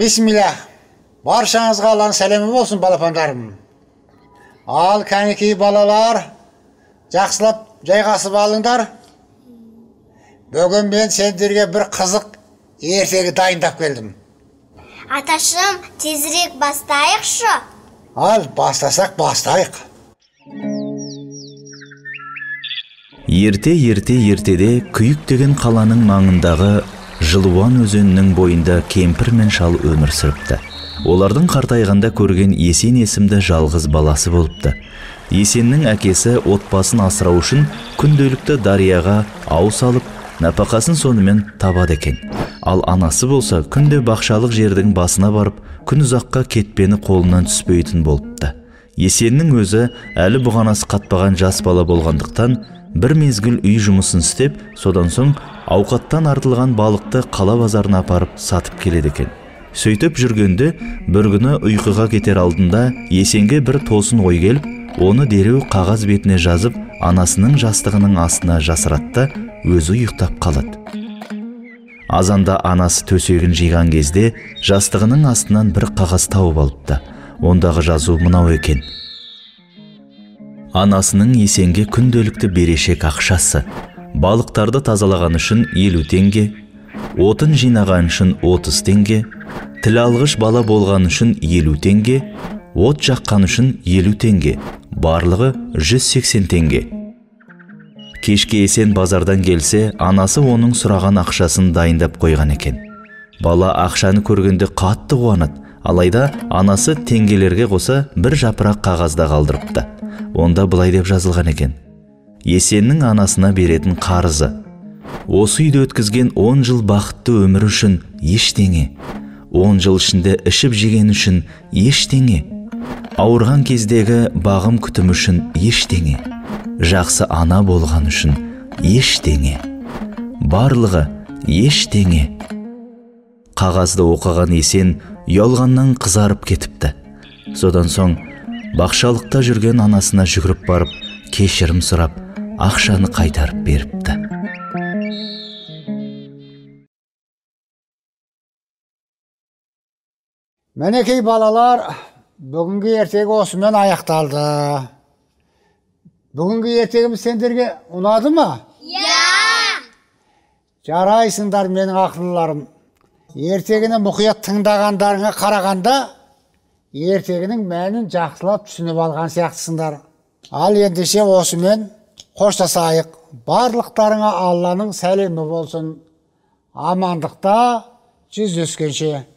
Бисмилlah. Баршаңызға Алланың сәлемі болсын, балапандарым. Ал кәнекей балалар, жақсылап жайғасып алыңдар. Бүгін мен сендерге бір қызық ертегі дайындап келдім. Аташым, тезірек бастайықшы. Ал, бастасақ бастайық. Ертеде Күйік деген қаланың маңындағы Жылуан өзенінің бойында кемпір мен шал өмір сүріпті. Олардың қартайғанда көрген Есен есімді жалғыз баласы болыпты. Есеннің әкесі отбасын асырау үшін күнделікті дарияға ау салып, нәпақасын сонымен табады екен. Ал анасы болса күнде бақшалық жердің басына барып, күн ұзаққа кетпені қолынан түспейтін болыпты. Есеннің өзі әлі бұғанасы қатпаған жас бала болғандықтан, бір мезгіл үй жұмысын істеп, содан соң ауқаттан артылған балықты қала базарына апарып сатып келеді екен. Сөйтіп жүргенде бір күні ұйқыға кетер алдында Есенге бір тосын ой келіп, оны дереу қағаз бетіне жазып, анасының жастығының астына жасыратты, өзі ұйықтап қалады. Азанда анасы төсегін жиған кезде жастығының астынан бір қағаз тауып алыпты. Ондағы жазу мынау екен: анасының Есенге күнделікті берешек ақшасы, балықтарды тазалаған үшін 50 теңге, отын жинаған үшін 30 теңге, тіл алғыш бала болған үшін 50 теңге, от жаққан үшін 50 теңге, барлығы 180 теңге. Кешке Есен базардан келсе, анасы оның сұраған ақшасын дайындап қойған екен. Бала ақшаны көргенде қатты қуанады, алайда анасы теңгелерге қоса бір жапырақ қағазда қалдырыпты. Онда былай деп жазылған екен: Есеннің анасына беретін қарызы: осы үйде өткізген 10 жыл бақытты өмір үшін ештеңе, 10 жыл ішінде ішіп жеген үшін ештеңе, ауырған кездегі бағым күтім үшін ештеңе, жақсы ана болған үшін ештеңе, барлығы ештеңе. Қағазды оқыған Есен ұялғаннан қызарып кетіпті. Содан соң бақшалықта жүрген анасына жүгіріп барып, кешірім сұрап, ақшаны қайтарып беріпті. Мінекей балалар, бүгінгі ертегі осымен аяқталды. Бүгінгі ертегіміз сендерге ұнады ма? Жарайсыңдар менің ақылларым. Ертегіні мұқият тыңдағандарыңа қарағанда, ертегінің мәнін жақсылап түсініп алған сияқтысыңдар. Ал ендеше осымен қоштасайық. Барлықтарыңа Алланың сәлемі болсын. Амандықта жүздескенше.